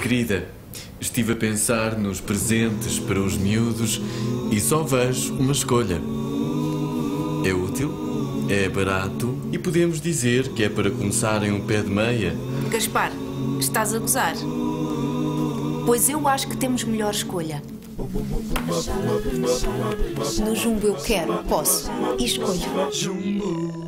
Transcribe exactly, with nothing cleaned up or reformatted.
Querida, estive a pensar nos presentes para os miúdos e só vejo uma escolha. É útil, é barato e podemos dizer que é para começarem um pé de meia. Gaspar, estás a gozar? Pois eu acho que temos melhor escolha. No Jumbo eu quero, posso e escolho.